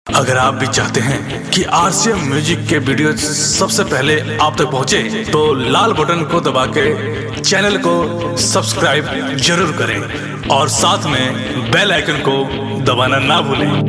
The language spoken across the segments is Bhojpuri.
अगर आप भी चाहते हैं कि आरसीएम म्यूजिक के वीडियो सबसे पहले आप तक पहुंचे, तो लाल बटन को दबा के चैनल को सब्सक्राइब जरूर करें और साथ में बेल आइकन को दबाना ना भूलें।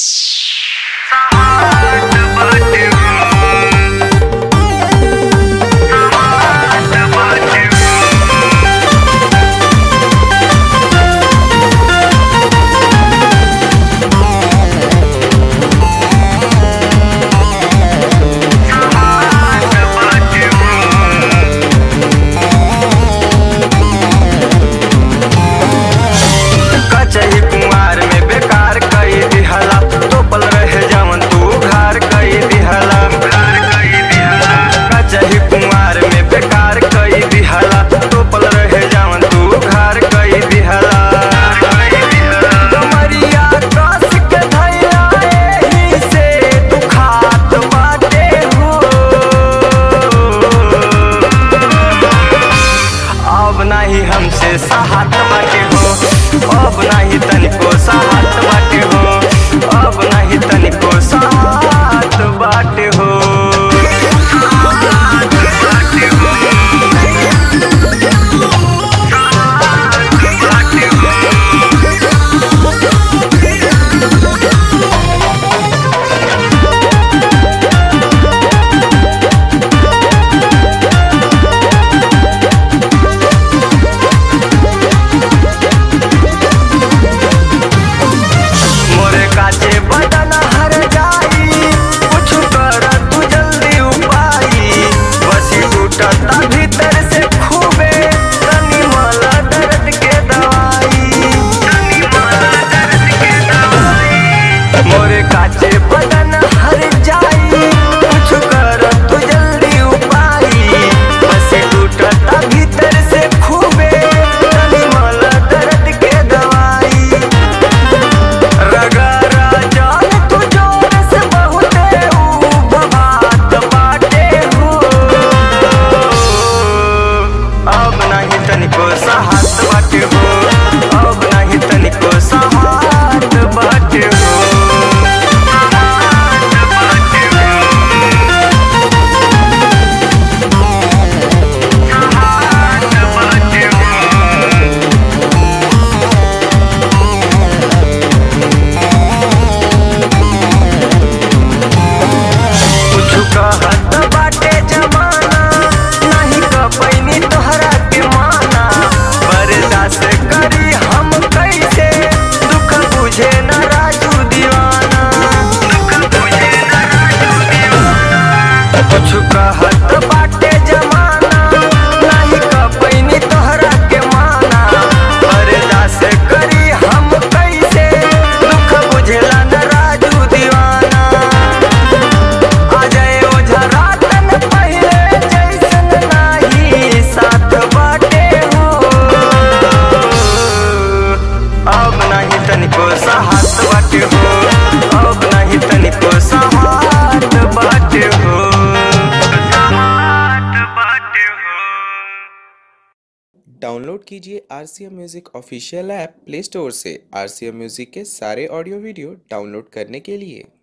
हमसे साहत बाटे हो, अब नहीं तनिको साहत बाटे हो, अब नहीं तनिको साहत बाटे हो। डाउनलोड कीजिए RCM music official app play store से। आरसीएम म्यूजिक के सारे ऑडियो वीडियो डाउनलोड करने के लिए